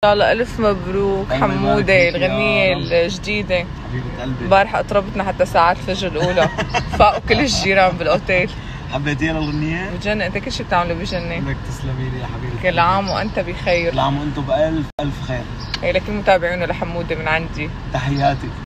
الله ألف مبروك حمودة، الغنية الجديدة حبيبة قلبي. امبارح أطربتنا حتى ساعات الفجر الأولى فاقوا كل الجيران بالأوتيل. حبيتيها الأغنية؟ بجنن، أنت كل شيء بتعمله بجنن. لك تسلمي لي يا حبيبتي. كل عام وأنت بخير. كل عام وأنتم بألف ألف خير. هي لكل متابعينا لحمودة من عندي تحياتي.